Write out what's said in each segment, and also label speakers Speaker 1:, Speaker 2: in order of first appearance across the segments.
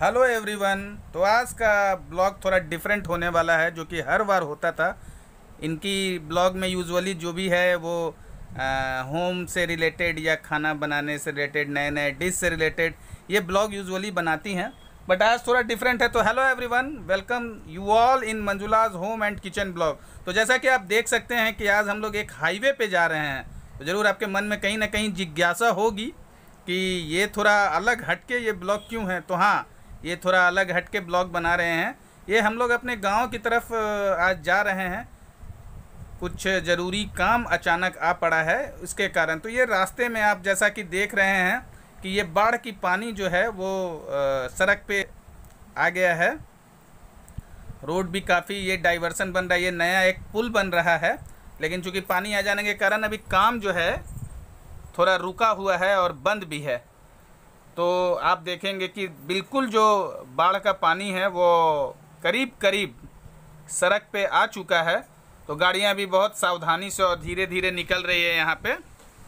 Speaker 1: Hello everyone. तो आज का ब्लॉग थोड़ा डिफरेंट होने वाला है, जो कि हर बार होता था। इनकी ब्लॉग में यूजुअली जो भी है वो होम से रिलेटेड या खाना बनाने से रिलेटेड, नए नए डिश से रिलेटेड ये ब्लॉग यूजुअली बनाती हैं। बट आज थोड़ा डिफरेंट है। तो hello everyone, welcome you all in Manjula's home and kitchen blog. तो जैसा कि आप देख सकते हैं कि आज हम लोग एक हाईवे पे जा रहे हैं, तो ज़रूर आपके मन में कहीं ना कहीं जिज्ञासा होगी कि ये थोड़ा अलग हटके ये ब्लॉग क्यों है। तो हाँ, ये थोड़ा अलग हटके ब्लॉग बना रहे हैं। ये हम लोग अपने गांव की तरफ आज जा रहे हैं। कुछ ज़रूरी काम अचानक आ पड़ा है, उसके कारण। तो ये रास्ते में आप जैसा कि देख रहे हैं कि ये बाढ़ की पानी जो है वो सड़क पे आ गया है। रोड भी काफ़ी, ये डाइवर्सन बन रहा है, ये नया एक पुल बन रहा है। लेकिन चूँकि पानी आ जाने के कारण अभी काम जो है थोड़ा रुका हुआ है और बंद भी है। तो आप देखेंगे कि बिल्कुल जो बाढ़ का पानी है वो करीब करीब सड़क पे आ चुका है। तो गाड़ियां भी बहुत सावधानी से और धीरे धीरे निकल रही है यहाँ पे।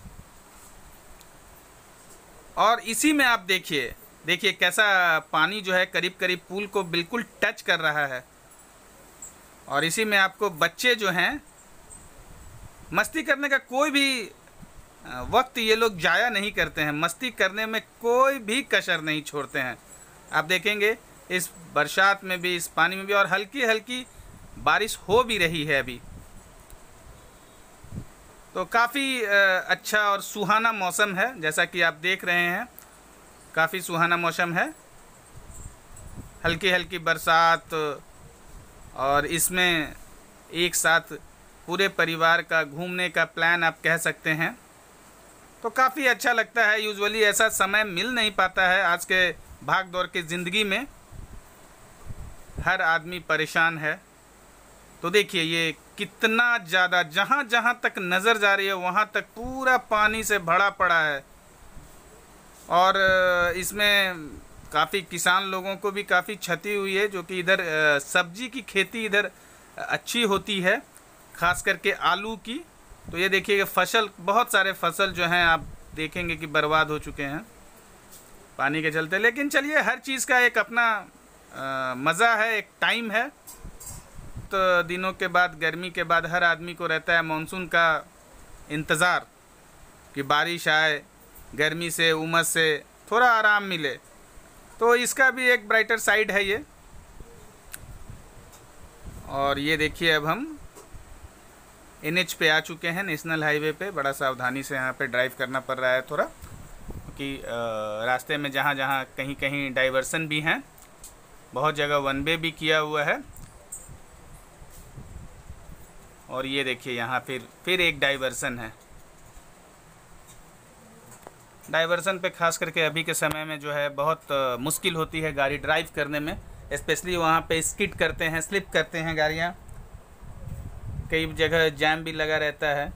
Speaker 1: और इसी में आप देखिए कैसा पानी जो है करीब करीब पुल को बिल्कुल टच कर रहा है। और इसी में आपको बच्चे जो हैं, मस्ती करने का कोई भी वक्त ये लोग जाया नहीं करते हैं, मस्ती करने में कोई भी कसर नहीं छोड़ते हैं। आप देखेंगे इस बरसात में भी, इस पानी में भी, और हल्की हल्की बारिश हो भी रही है अभी। तो काफ़ी अच्छा और सुहाना मौसम है, जैसा कि आप देख रहे हैं। काफ़ी सुहाना मौसम है, हल्की हल्की बरसात, और इसमें एक साथ पूरे परिवार का घूमने का प्लान आप कह सकते हैं। तो काफ़ी अच्छा लगता है। यूजुअली ऐसा समय मिल नहीं पाता है। आज के भाग दौड़ की ज़िंदगी में हर आदमी परेशान है। तो देखिए ये कितना ज़्यादा, जहाँ जहाँ तक नज़र जा रही है वहाँ तक पूरा पानी से भरा पड़ा है। और इसमें काफ़ी किसान लोगों को भी काफ़ी क्षति हुई है, जो कि इधर सब्जी की खेती इधर अच्छी होती है, ख़ास करके आलू की। तो ये देखिए फसल, बहुत सारे फसल जो हैं आप देखेंगे कि बर्बाद हो चुके हैं पानी के चलते। लेकिन चलिए, हर चीज़ का एक अपना मज़ा है, एक टाइम है। तो दिनों के बाद, गर्मी के बाद हर आदमी को रहता है मानसून का इंतज़ार कि बारिश आए, गर्मी से, उमस से थोड़ा आराम मिले। तो इसका भी एक ब्राइटर साइड है ये। और ये देखिए अब हम NH पे आ चुके हैं, नेशनल हाईवे पे। बड़ा सावधानी से यहाँ पे ड्राइव करना पड़ रहा है थोड़ा, क्योंकि रास्ते में जहाँ जहाँ कहीं कहीं डाइवर्सन भी हैं, बहुत जगह वन वे भी किया हुआ है। और ये देखिए यहाँ फिर एक डाइवर्सन है। डाइवर्सन पे खास करके अभी के समय में जो है बहुत मुश्किल होती है गाड़ी ड्राइव करने में। स्पेशली वहाँ पे स्किड करते हैं, स्लिप करते हैं गाड़ियाँ, कई जगह जैम भी लगा रहता है।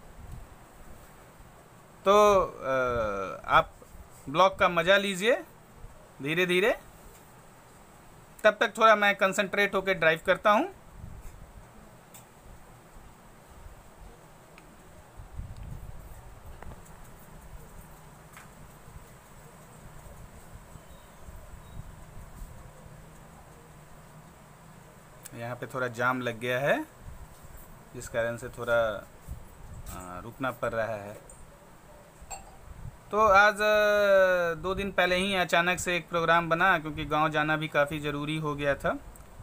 Speaker 1: तो आप ब्लॉग का मज़ा लीजिए धीरे धीरे। तब तक थोड़ा मैं कंसंट्रेट होकर ड्राइव करता हूँ। यहाँ पे थोड़ा जाम लग गया है, जिस कारण से थोड़ा रुकना पड़ रहा है। तो आज 2 दिन पहले ही अचानक से एक प्रोग्राम बना, क्योंकि गांव जाना भी काफ़ी ज़रूरी हो गया था।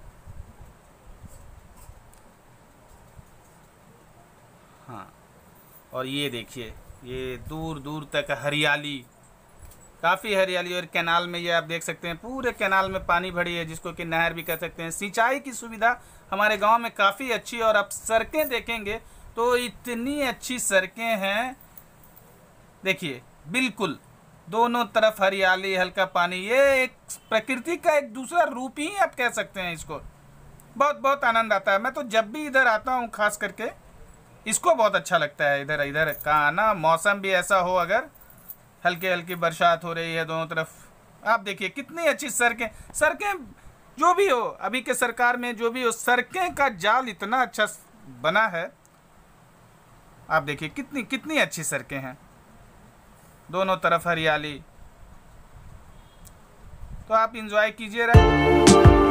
Speaker 1: हाँ, और ये देखिए, ये दूर दूर तक हरियाली, काफ़ी हरियाली। और कैनाल में ये आप देख सकते हैं, पूरे कैनाल में पानी भरी है, जिसको कि नहर भी कह सकते हैं। सिंचाई की सुविधा हमारे गांव में काफ़ी अच्छी। और आप सड़कें देखेंगे तो इतनी अच्छी सड़कें हैं, देखिए बिल्कुल दोनों तरफ हरियाली, हल्का पानी। ये एक प्रकृति का एक दूसरा रूप ही आप कह सकते हैं इसको। बहुत बहुत आनंद आता है। मैं तो जब भी इधर आता हूँ, खास करके इसको बहुत अच्छा लगता है इधर का आना। मौसम भी ऐसा हो, अगर हल्की हल्की बरसात हो रही है दोनों तरफ, आप देखिए कितनी अच्छी सड़कें जो भी हो, अभी के सरकार में जो भी हो, सड़कें का जाल इतना अच्छा बना है। आप देखिए कितनी कितनी अच्छी सड़कें हैं, दोनों तरफ हरियाली। तो आप इंजॉय कीजिए।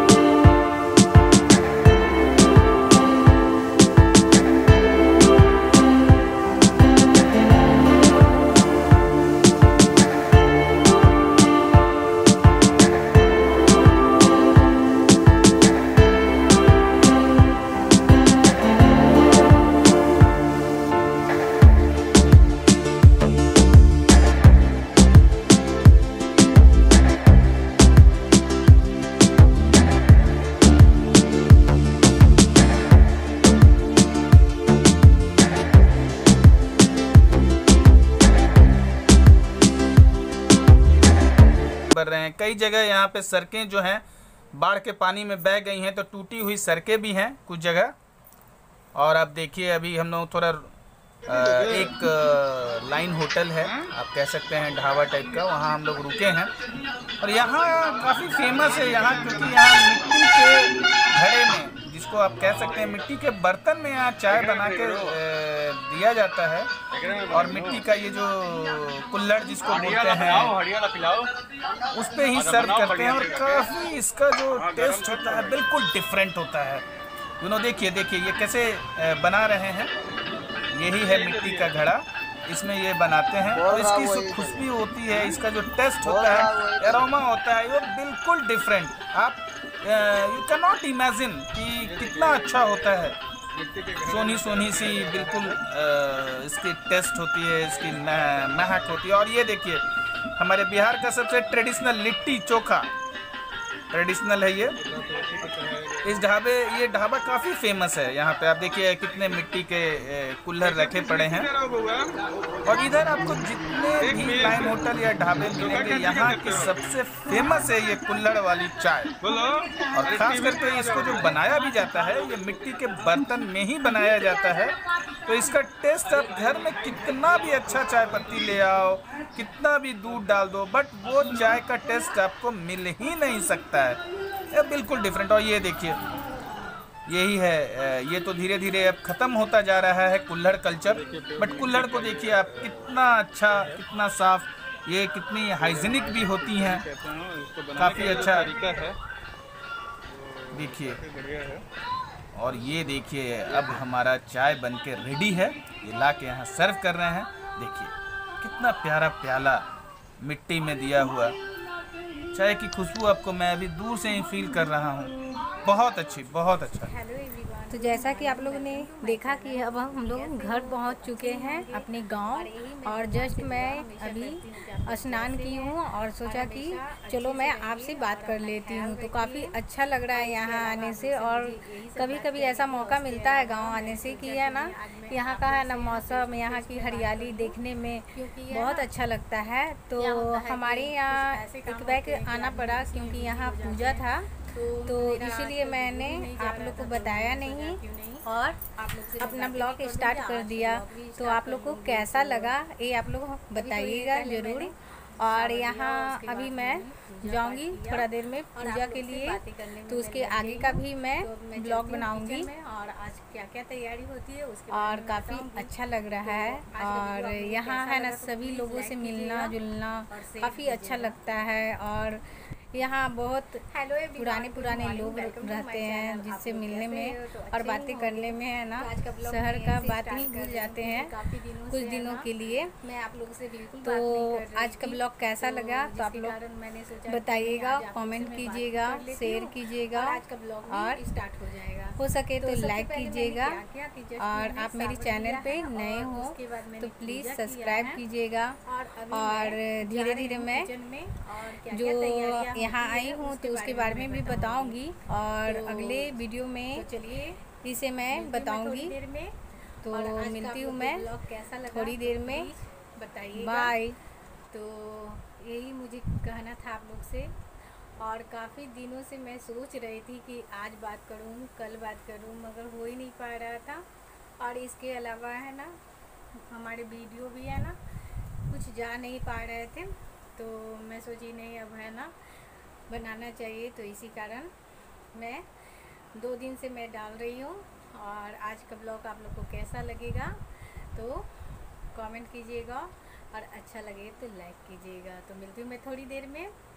Speaker 1: बढ़ रहे हैं। कई जगह यहाँ पे सड़कें जो हैं बाढ़ के पानी में बह गई हैं, तो टूटी हुई सड़कें भी हैं कुछ जगह। और आप देखिए अभी हम लोग थोड़ा एक लाइन होटल है, आप कह सकते हैं ढाबा टाइप का, वहाँ हम लोग रुके हैं। और यहाँ काफ़ी फेमस है यहाँ, क्योंकि यहाँ मिट्टी के घड़े में, जिसको आप कह सकते हैं मिट्टी के बर्तन में यहाँ चाय बना के दिया जाता है। और मिट्टी का ये जो कुल्हड़ जिसको बोलते हैं, उस पे ही सर्व करते हैं। और काफ़ी इसका जो टेस्ट होता है बिल्कुल डिफरेंट होता है। देखिए ये कैसे बना रहे हैं। यही है मिट्टी का घड़ा, इसमें ये बनाते हैं। और इसकी जो खुशबू होती है, इसका जो टेस्ट होता है, एरोमा होता है, वो बिल्कुल डिफरेंट। आप यू कैन नॉट इमेजिन कि कितना अच्छा होता है। सोनी सी बिल्कुल इसकी टेस्ट होती है, इसकी महक होती है। और ये देखिए हमारे बिहार का सबसे ट्रेडिशनल लिट्टी चोखा ट्रेडिशनल है ये। ये ढाबा काफ़ी फेमस है। यहाँ पे आप देखिए कितने मिट्टी के कुल्हड़ रखे पड़े हैं। और इधर आपको जितने भी लाइन होटल या ढाबे मिलेंगे, यहाँ की सबसे फेमस है ये कुल्हड़ वाली चाय। और ख़ास करके इसको जो बनाया भी जाता है, ये मिट्टी के बर्तन में ही बनाया जाता है। तो इसका टेस्ट आप घर में कितना भी अच्छा चाय पत्ती ले आओ, कितना भी दूध डाल दो, बट वो चाय का टेस्ट आपको मिल ही नहीं सकता है। ये बिल्कुल डिफरेंट। और ये देखिए यही है, ये तो धीरे धीरे अब ख़त्म होता जा रहा है कुल्हड़ कल्चर। बट कुल्हड़ को देखिए आप, कितना अच्छा, कितना साफ, ये कितनी हाइजीनिक भी होती हैं, काफ़ी अच्छा देखिए। और ये देखिए अब हमारा चाय बनके रेडी है, ये ला के यहाँ सर्व कर रहे हैं। देखिए कितना प्यारा प्याला मिट्टी में दिया हुआ चाय की खुशबू आपको मैं अभी दूर से ही फील कर रहा हूँ। बहुत अच्छी, बहुत अच्छा।
Speaker 2: तो जैसा कि आप लोगों ने देखा कि अब हम लोग घर पहुंच चुके हैं अपने गांव। और जस्ट मैं अभी स्नान की हूं और सोचा कि चलो मैं आपसे बात कर लेती हूं। तो काफ़ी अच्छा लग रहा है यहाँ आने से। और कभी कभी ऐसा मौका मिलता है गांव आने से कि है ना, यहाँ का है ना मौसम, यहाँ की हरियाली देखने में बहुत अच्छा लगता है। तो हमारे यहाँ एक बैग आना पड़ा क्योंकि यहाँ पूजा था, तो इसीलिए मैंने आप लोग को बताया नहीं और अपना ब्लॉग स्टार्ट कर दिया। तो आप लोग को कैसा लगा ये आप लोग बताइएगा ज़रूर। और यहाँ अभी मैं जाऊंगी थोड़ा देर में पूजा के लिए, तो उसके आगे का भी मैं ब्लॉग बनाऊंगी और आज क्या क्या तैयारी होती है उसके। और काफ़ी अच्छा लग रहा है। और यहाँ है ना सभी लोगों से मिलना जुलना काफ़ी अच्छा लगता है। और यहाँ बहुत पुराने लोग रहते हैं जिससे मिलने में और बातें करने में है ना, शहर का बात ही भूल जाते हैं कुछ दिनों के लिए। मैं आप लोगों से बिल्कुल तो आज का ब्लॉग कैसा लगा तो आप लोग बताइएगा, कमेंट कीजिएगा, शेयर कीजिएगा और स्टार्ट हो जाएगा। हो सके तो लाइक कीजिएगा। और आप मेरी चैनल पे नए हो तो प्लीज़ सब्सक्राइब कीजिएगा। और धीरे धीरे मैं जो यहाँ आई हूँ तो उसके बारे में भी बताऊंगी और अगले वीडियो में चलिए इसे मैं बताऊंगी। तो मिलती हूँ मैं थोड़ी देर में, बताइए बाय। तो यही मुझे कहना था आप लोग से। और काफ़ी दिनों से मैं सोच रही थी कि आज बात करूँ, कल बात करूँ, मगर हो ही नहीं पा रहा था। और इसके अलावा है ना हमारे वीडियो भी है ना कुछ जा नहीं पा रहे थे, तो मैं सोची नहीं अब है ना बनाना चाहिए। तो इसी कारण मैं 2 दिन से मैं डाल रही हूँ। और आज का ब्लॉग आप लोग को कैसा लगेगा तो कमेंट कीजिएगा और अच्छा लगे तो लाइक कीजिएगा। तो मिलती हूँ मैं थोड़ी देर में।